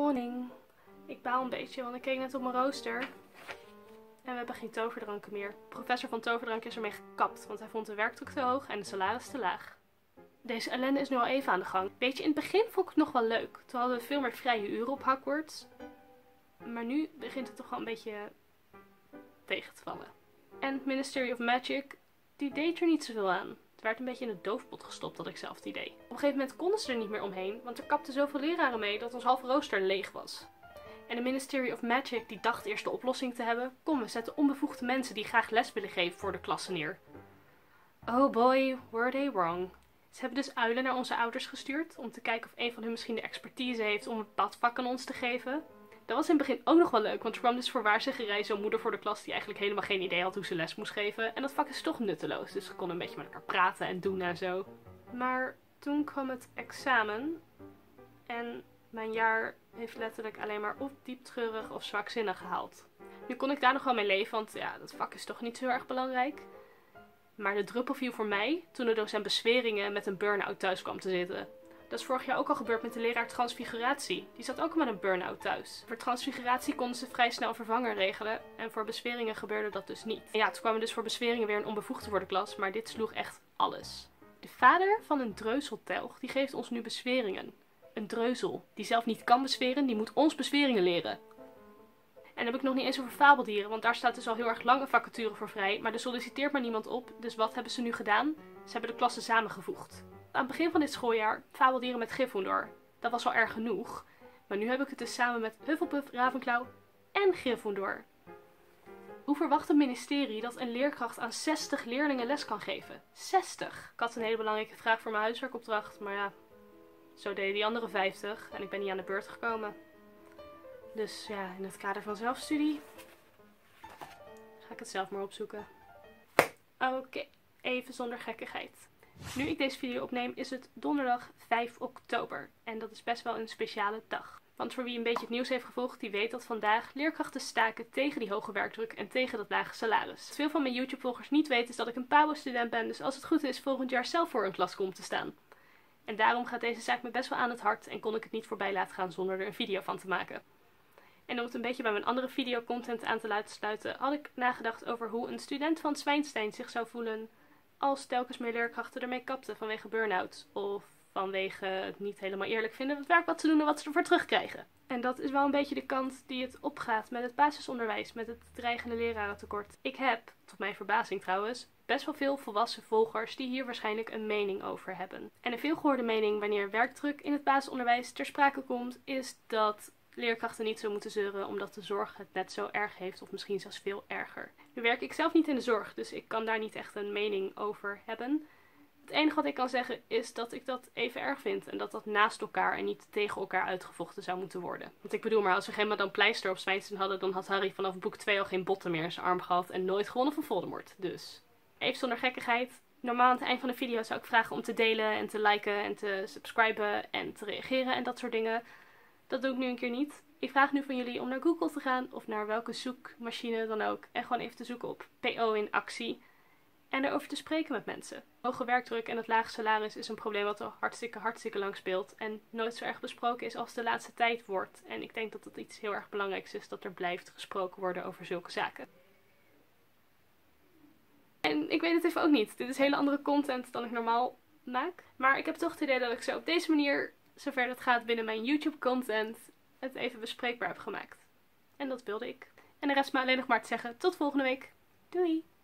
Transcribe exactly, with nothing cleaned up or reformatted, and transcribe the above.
morning. Ik baal een beetje, want ik keek net op mijn rooster. En we hebben geen toverdranken meer. De professor van toverdrank is ermee gekapt, want hij vond de werkdruk te hoog en de salaris te laag. Deze ellende is nu al even aan de gang. Weet je, in het begin vond ik het nog wel leuk. Toen hadden we veel meer vrije uren op Hogwarts. Maar nu begint het toch wel een beetje tegen te vallen. En het Ministry of Magic, die deed er niet zoveel aan. Het werd een beetje in de doofpot gestopt, had ik zelf het idee. Op een gegeven moment konden ze er niet meer omheen, want er kapten zoveel leraren mee dat ons halve rooster leeg was. En de Ministry of Magic, die dacht eerst de oplossing te hebben. Kom, we zetten onbevoegde mensen die graag les willen geven voor de klasse neer. Oh boy, were they wrong. Ze hebben dus uilen naar onze ouders gestuurd om te kijken of een van hun misschien de expertise heeft om een badvak aan ons te geven. Dat was in het begin ook nog wel leuk, want er kwam dus voor waarzeggerij zo'n moeder voor de klas die eigenlijk helemaal geen idee had hoe ze les moest geven. En dat vak is toch nutteloos, dus ze konden een beetje met elkaar praten en doen en zo. Maar toen kwam het examen en mijn jaar heeft letterlijk alleen maar of dieptreurig of zwakzinnig gehaald. Nu kon ik daar nog wel mee leven, want ja, dat vak is toch niet zo erg belangrijk. Maar de druppel viel voor mij toen de docent Besweringen met een burn-out thuis kwam te zitten. Dat is vorig jaar ook al gebeurd met de leraar Transfiguratie. Die zat ook met een burn-out thuis. Voor Transfiguratie konden ze vrij snel een vervanger regelen. En voor Besweringen gebeurde dat dus niet. En ja, toen kwam er dus voor Besweringen weer een onbevoegde voor de klas. Maar dit sloeg echt alles. De vader van een dreuzeltelg, die geeft ons nu bezweringen. Een dreuzel, die zelf niet kan bezweren, die moet ons bezweringen leren. En dan heb ik nog niet eens over fabeldieren, want daar staat dus al heel erg lang een vacature voor vrij. Maar er solliciteert maar niemand op, dus wat hebben ze nu gedaan? Ze hebben de klassen samengevoegd. Aan het begin van dit schooljaar fabeldieren met Gryffindor. Dat was al erg genoeg. Maar nu heb ik het dus samen met Hufflepuff, Ravenclaw en Gryffindor. Hoe verwacht het ministerie dat een leerkracht aan zestig leerlingen les kan geven? zestig! Ik had een hele belangrijke vraag voor mijn huiswerkopdracht, maar ja, zo deden die andere vijftig en ik ben niet aan de beurt gekomen. Dus ja, in het kader van zelfstudie ga ik het zelf maar opzoeken. Oké, okay, even zonder gekkigheid. Nu ik deze video opneem is het donderdag vijf oktober. En dat is best wel een speciale dag. Want voor wie een beetje het nieuws heeft gevolgd, die weet dat vandaag leerkrachten staken tegen die hoge werkdruk en tegen dat lage salaris. Wat veel van mijn YouTube volgers niet weten is dat ik een P A B O-student ben, dus als het goed is volgend jaar zelf voor een klas kom te staan. En daarom gaat deze zaak me best wel aan het hart en kon ik het niet voorbij laten gaan zonder er een video van te maken. En om het een beetje bij mijn andere videocontent aan te laten sluiten, had ik nagedacht over hoe een student van Zwijnstein zich zou voelen als telkens meer leerkrachten ermee kapten vanwege burn-out of vanwege het niet helemaal eerlijk vinden het werk wat ze doen en wat ze ervoor terugkrijgen. En dat is wel een beetje de kant die het opgaat met het basisonderwijs, met het dreigende lerarentekort. Ik heb, tot mijn verbazing trouwens, best wel veel volwassen volgers die hier waarschijnlijk een mening over hebben. En een veelgehoorde mening wanneer werkdruk in het basisonderwijs ter sprake komt, is dat leerkrachten niet zo moeten zeuren omdat de zorg het net zo erg heeft of misschien zelfs veel erger. Nu werk ik zelf niet in de zorg, dus ik kan daar niet echt een mening over hebben. Het enige wat ik kan zeggen is dat ik dat even erg vind en dat dat naast elkaar en niet tegen elkaar uitgevochten zou moeten worden. Want ik bedoel maar, als we geen Madame Pleister op Zwijnstein hadden, dan had Harry vanaf boek twee al geen botten meer in zijn arm gehad en nooit gewonnen van Voldemort. Dus even zonder gekkigheid. Normaal aan het eind van de video zou ik vragen om te delen en te liken en te subscriben en te reageren en dat soort dingen. Dat doe ik nu een keer niet. Ik vraag nu van jullie om naar Google te gaan of naar welke zoekmachine dan ook en gewoon even te zoeken op P O in actie en erover te spreken met mensen. Hoge werkdruk en het lage salaris is een probleem wat al hartstikke hartstikke lang speelt en nooit zo erg besproken is als de laatste tijd wordt. En ik denk dat het iets heel erg belangrijks is dat er blijft gesproken worden over zulke zaken. En ik weet het even ook niet. Dit is hele andere content dan ik normaal maak. Maar ik heb toch het idee dat ik zo op deze manier, zover dat gaat binnen mijn YouTube content, het even bespreekbaar heb gemaakt. En dat wilde ik. En de rest maar alleen nog maar te zeggen tot volgende week. Doei!